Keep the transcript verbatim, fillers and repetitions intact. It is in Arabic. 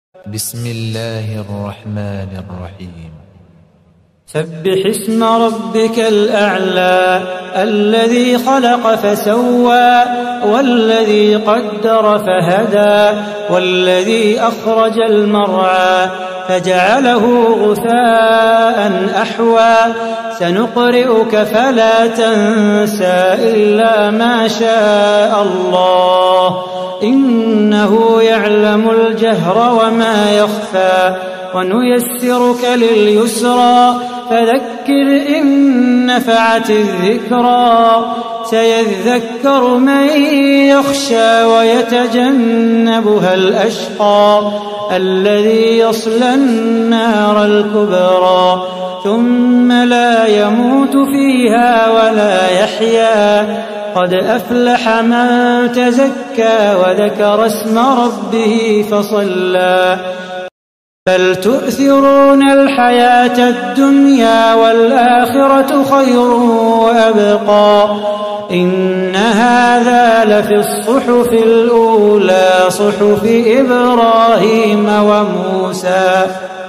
بسم الله الرحمن الرحيم. سبح اسم ربك الأعلى الذي خلق فسوى والذي قدر فهدى والذي أخرج المرعى فجعله غثاء أحوى سنقرئك فلا تنسى إلا ما شاء الله إنه يعلم الجهر وما يخفى ونيسرك لليسرى فذكر إن نفعت الذكرى سيذكر من يخشى ويتجنبها الأشقى الذي يصلى النار الكبرى ثم لا يموت فيها ولا يحيا قد أفلح من تزكى وذكر اسم ربه فصلى بل تؤثرون الحياة الدنيا والآخرة خير وأبقى إن هذا لفي الصحف الأولى صحف إبراهيم وموسى.